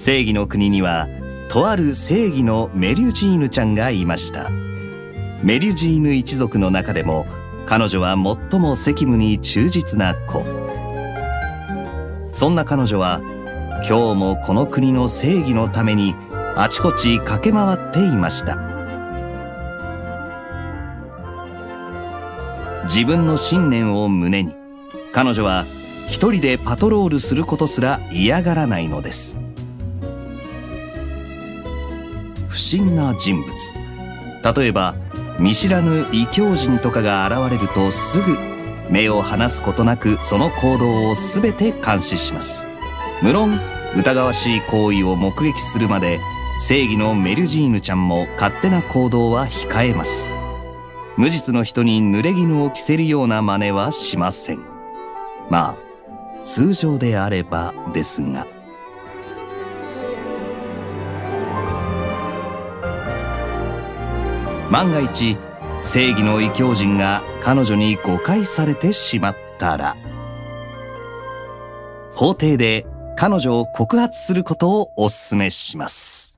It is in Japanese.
正義の国にはとある正義のメリュジーヌちゃんがいました。メリュジーヌ一族の中でも彼女は最も責務に忠実な子。そんな彼女は今日もこの国の正義のためにあちこち駆け回っていました。自分の信念を胸に彼女は一人でパトロールすることすら嫌がらないのです。不審な人物、例えば見知らぬ異教人とかが現れるとすぐ目を離すことなくその行動を全て監視します。無論疑わしい行為を目撃するまで正義のメリュジーヌちゃんも勝手な行動は控えます。無実の人に濡れ衣を着せるような真似はしません。まあ通常であればですが。万が一正義の異教人が彼女に誤解されてしまったら、法廷で彼女を告発することをお勧めします。